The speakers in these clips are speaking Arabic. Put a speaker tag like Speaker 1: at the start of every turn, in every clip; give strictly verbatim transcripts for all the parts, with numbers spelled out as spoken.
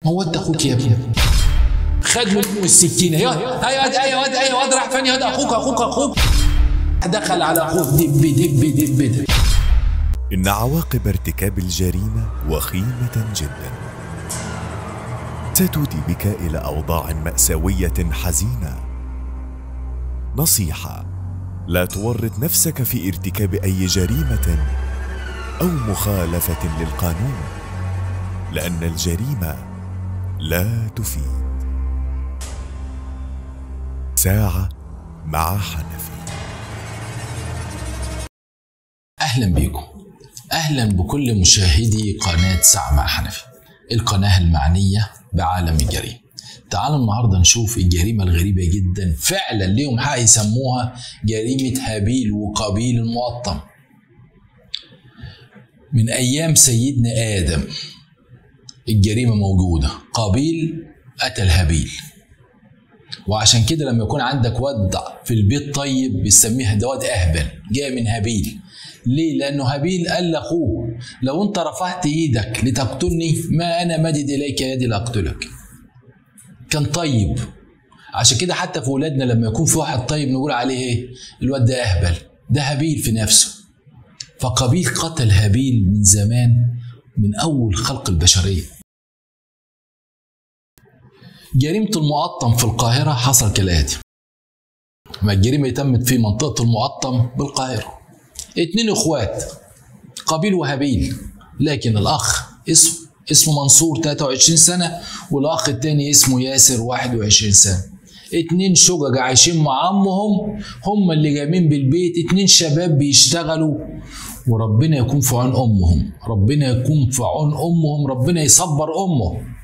Speaker 1: موت اخوك يا ابني. خد له السكينه. يا ايوه ايوه ايوه واد راح فين يا واد؟ اخوك اخوك اخوك دخل على اخوك دب دب دب دب.
Speaker 2: إن عواقب ارتكاب الجريمة وخيمة جدا، ستودي بك إلى أوضاع مأساوية حزينة. نصيحة: لا تورط نفسك في ارتكاب أي جريمة أو مخالفة للقانون، لأن الجريمة لا تفيد. ساعة مع حنفي.
Speaker 1: أهلا بكم، أهلا بكل مشاهدي قناة ساعة مع حنفي، القناة المعنية بعالم الجريمة. تعالوا النهاردة نشوف الجريمة الغريبة جدا، فعلا ليهم حق يسموها جريمة هابيل وقابيل المقطم. من أيام سيدنا آدم الجريمة موجودة، قابيل قتل هابيل، وعشان كده لما يكون عندك واد في البيت طيب بيسميها ده واد أهبل، جاي من هابيل. ليه؟ لأنه هابيل قال لأخوه لو أنت رفعت إيدك لتقتلني ما أنا مدد إليك يدي لأقتلك. كان طيب، عشان كده حتى في ولادنا لما يكون في واحد طيب نقول عليه إيه؟ الواد ده أهبل، ده هابيل في نفسه. فقابيل قتل هابيل من زمان، من أول خلق البشرية. جريمة المقطم في القاهرة حصل كالآتي. ما الجريمة تمت في منطقة المقطم بالقاهرة. اتنين اخوات قابيل وهابيل، لكن الاخ اسمه اسمه منصور ثلاثة وعشرين سنة، والاخ التاني اسمه ياسر واحد وعشرين سنة. اتنين شجج عايشين مع امهم، هم اللي جايين بالبيت، اتنين شباب بيشتغلوا، وربنا يكون في عون امهم، ربنا يكون في عون امهم، ربنا يصبر امهم.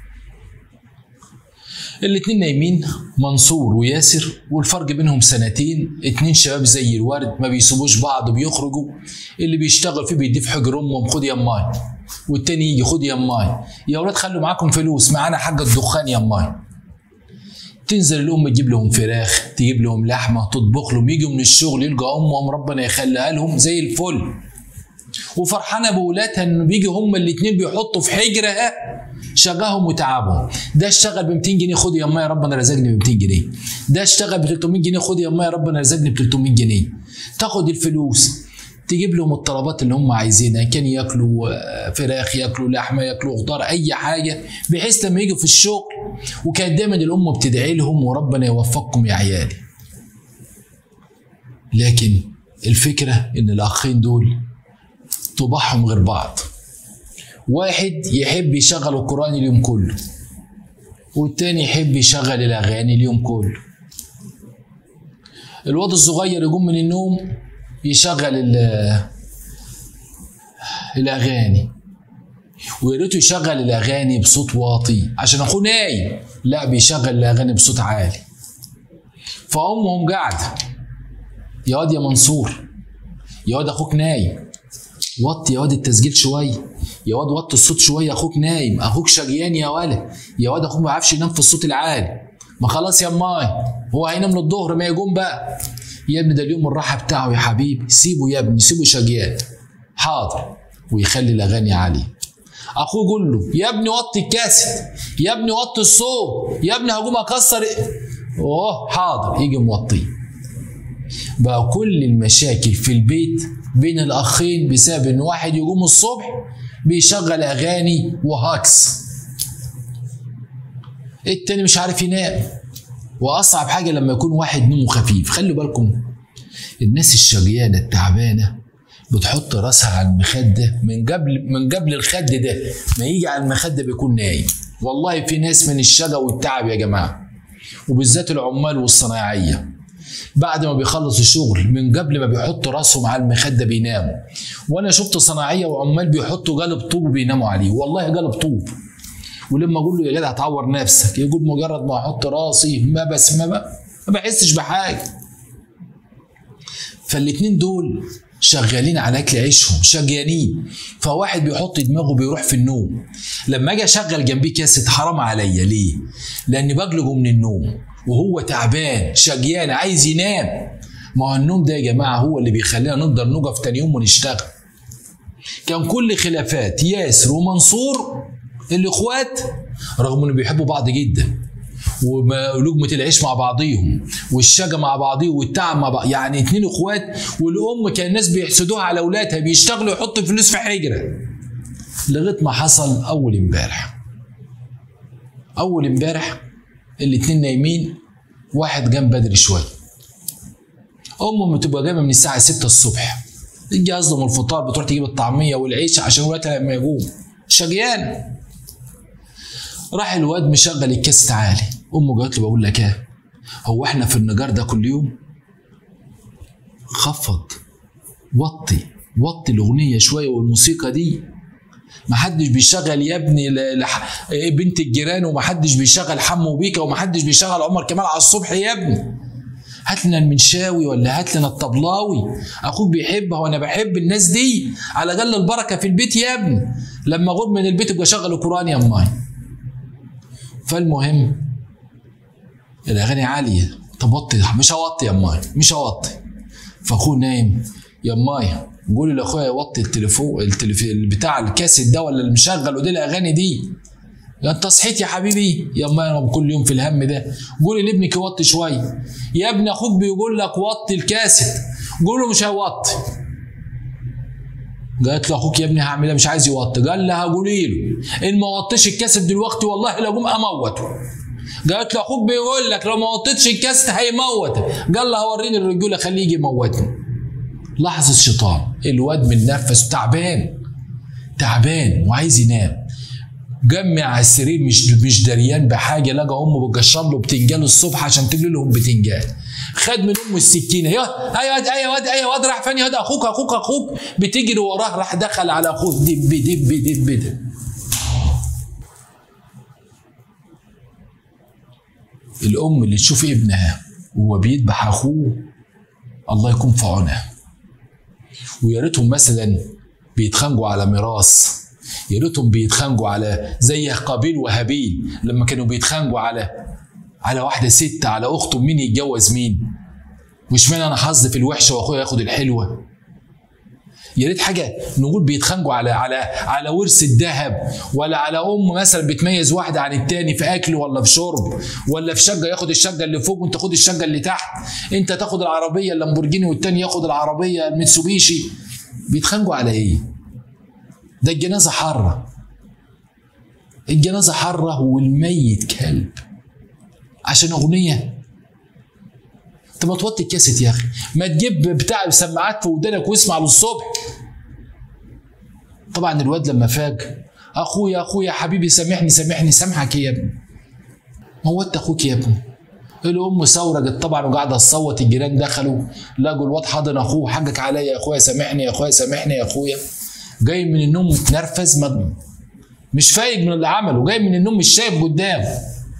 Speaker 1: الاتنين نايمين، منصور وياسر، والفرق بينهم سنتين، اتنين شباب زي الورد ما بيسيبوش بعض وبيخرجوا. اللي بيشتغل فيه بيديه في حجر امهم، خد يماي، والتاني يجي خد يماي، يا ولاد خلوا معاكم فلوس، معانا حاجه الدخان يماي. تنزل الام تجيب لهم فراخ، تجيب لهم لحمه، تطبخ لهم، يجوا من الشغل يلقى امهم ربنا يخليها لهم زي الفل، وفرحانه بولادها انه بيجوا هم الاتنين بيحطوا في حجرها شغاهم وتعبهم. ده اشتغل ب مئتين جنيه، خد يا امي ربنا رزقني ب مئتين جنيه. ده اشتغل ب ثلاثمئة جنيه، خد يا امي ربنا رزقني ب ثلاثمئة جنيه. تاخد الفلوس تجيب لهم الطلبات اللي هم عايزينها، كان ياكلوا فراخ، ياكلوا لحمه، ياكلوا خضار، اي حاجه، بحيث لما يجوا في الشغل. وكانت دايما الام بتدعي لهم وربنا يوفقكم يا عيالي. لكن الفكره ان الاخين دول طباعهم غير بعض. واحد يحب يشغل القرآن اليوم كله، والتاني يحب يشغل الأغاني اليوم كله. الواد الصغير يقوم من النوم يشغل الأغاني، ويا ريته يشغل الأغاني بصوت واطي عشان أخوه نايم، لا بيشغل الأغاني بصوت عالي. فأمهم قاعدة، يا واد يا منصور، يا واد أخوك نايم، وطي يا واد التسجيل شويه، يا واد وطي الصوت شويه، اخوك نايم، اخوك شقيان يا ولد، يا واد اخوك ما بيعرفش ينام في الصوت العالي. ما خلاص يا ماي، هو هينام للظهر ما يقوم بقى. يا ابني ده اليوم الراحه بتاعه يا حبيبي، سيبه يا ابني، سيبه شقيان. حاضر، ويخلي الاغاني عاليه. اخوه يقول له يا ابني وطي الكاسيت، يا ابني وطي الصوت، يا ابني هقوم اكسر. اوه حاضر، يجي موطيه. بقى كل المشاكل في البيت بين الاخين بسبب ان واحد يقوم الصبح بيشغل اغاني وهاكس، التاني مش عارف ينام. واصعب حاجه لما يكون واحد نومه خفيف. خلوا بالكم، الناس الشقيانه التعبانه بتحط راسها على المخده من قبل من قبل الخد ده ما يجي على المخده بيكون نايم. والله في ناس من الشقا والتعب يا جماعه، وبالذات العمال والصناعيه، بعد ما بيخلص الشغل من قبل ما بيحطوا راسهم على المخده بيناموا. وانا شفت صناعيه وعمال بيحطوا قالب طوب وبيناموا عليه، والله قالب طوب. ولما اقول له يا جدع تعور نفسك، يقول مجرد ما احط راسي ما بس ما, ما بحسش بحاجه. فالاتنين دول شغالين على اكل عيشهم، شقيانين. فواحد بيحط دماغه بيروح في النوم. لما اجي اشغل جنبيه كاسيت حرام عليا، ليه؟ لاني بقلقه من النوم وهو تعبان شقيان عايز ينام. ما هو النوم ده يا جماعه هو اللي بيخلينا نقدر نقف تاني يوم ونشتغل. كان كل خلافات ياسر ومنصور الاخوات رغم انه بيحبوا بعض جدا، ولقمة العيش مع بعضيهم، والشجا مع بعضيهم، والتعب مع بعض، يعني اتنين اخوات. والام كان الناس بيحسدوها على اولادها، بيشتغلوا يحطوا فلوس في حجره. لغايه ما حصل اول امبارح. اول امبارح الاتنين نايمين، واحد جام بدري شويه. امهم بتبقى جايه من الساعه ستة الصبح، تيجي اصدم الفطار، بتروح تجيب الطعميه والعيش عشان ولادها لما يقوم شقيان. راح الواد مشغل الكاسيت عالي. امه قالت له بقول لك ايه، هو احنا في النجار ده كل يوم؟ خفض، وطي وطي الاغنيه شويه والموسيقى دي. محدش بيشغل يا ابني لح... بنت الجيران، ومحدش بيشغل حمو بيكا، ومحدش بيشغل عمر كمال على الصبح يا ابني. هات لنا المنشاوي ولا هات لنا الطبلاوي، اخوك بيحبها وانا بحب الناس دي، على الاقل البركه في البيت يا ابني. لما اغور من البيت ابقى شغل القران يا امي. فالمهم الاغاني عاليه. طب وطي، مش هوطي يا امي، مش هوطي. فاخوه نايم، يا امي قولي لاخويا يوطي التليفون التليفون بتاع الكاسيت ده ولا المشغل ودي الاغاني دي. يا انت صحيت يا حبيبي؟ يا امي انا كل يوم في الهم ده. قولي لابنك يوطي شويه. يا ابني اخوك بيقول لك وطي الكاسيت، قول له مش هيوطي. قالت له اخوك يا ابني هعمل ايه؟ مش عايز يوطي. قال لها قولي له ان ما وطيش الكاسيت دلوقتي والله لاقوم اموته. قالت له اخوك بيقول لك لو ما وطيتش الكاسيت هيموتك. قال لها وريني الرجوله خليه يجي يموتني. لحظه الشيطان، الواد متنفس تعبان تعبان وعايز ينام. جمع على السرير مش مش دريان بحاجه، لقى امه بتقشر له بتنجان الصبح عشان تجيب لهم بتنجان. خد من امه السكينه، يا ايوه ايوه واد ايوه واد راح فين يا واد؟ اخوك اخوك اخوك بتجري وراه، راح دخل على اخوه دب دب دب دب. الام اللي تشوف ابنها وهو بيذبح اخوه الله يكون في عونها. ويا ريتهم مثلا بيتخانقوا على ميراث، يا ريتهم بيتخانقوا على زي قابيل وهابيل لما كانوا بيتخانقوا على على واحده ست، على اخته مين يتجوز مين، واشمعنى انا حظي في الوحشه واخويا ياخد الحلوه. يا ريت حاجه نقول بيتخانقوا على على على ورث الذهب، ولا على ام مثلا بتميز واحده عن التاني في اكل ولا في شرب ولا في شقه، ياخد الشقه اللي فوق وانت خد الشقه اللي تحت، انت تاخد العربيه اللامبورجيني والتاني ياخد العربيه الميتسوبيشي. بيتخانقوا على ايه؟ ده الجنازه حره، الجنازه حره والميت كلب عشان اغنيه. انت ما توطي الكاسيت يا اخي، ما تجيب بتاع سماعات في ودانك واسمع للصبح. طبعا الواد لما فاق، اخويا اخويا حبيبي سامحني سامحني. سامحك ايه يا ابني؟ موت اخوك يا ابني. الام ثورجت طبعا وقاعده تصوت، الجيران دخلوا لقوا الواد حاضن اخوه، حقك عليا يا اخويا سامحني يا اخويا سامحني يا اخويا. جاي من النوم متنرفز، مش فايق من اللي عمله، جاي من النوم مش شايف قدامه.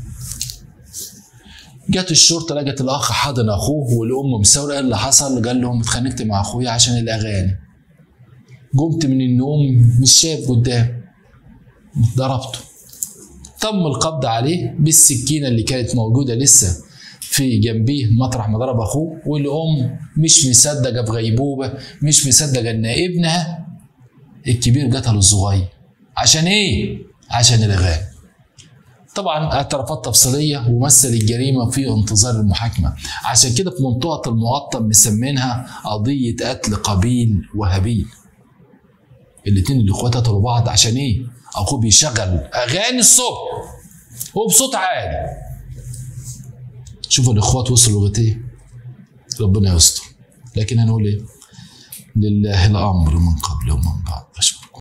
Speaker 1: جت الشرطه لقت الاخ حاضن اخوه والام مساوره. ايه اللي حصل؟ قال لهم اتخانقت مع اخويا عشان الاغاني، قمت من النوم مش شايف قدام، ضربته. تم القبض عليه بالسكينه اللي كانت موجوده لسه في جنبيه مطرح ما ضرب اخوه. والام مش مصدقه في غيبوبه، مش مصدقه ان ابنها الكبير قتل الصغير. عشان ايه؟ عشان الاغاني. طبعا اعترافات تفصيليه ومثل الجريمه في انتظار المحاكمه. عشان كده في منطقه المقطم مسمينها قضيه قتل قابيل وهابيل. الاثنين الاخوات قتلوا بعض عشان ايه؟ اخوه بيشغل اغاني الصبح وبصوت عالي. شوفوا الاخوات وصلوا لغايه ايه؟ ربنا يستر. لكن هنقول ايه؟ لله الامر من قبل ومن بعد.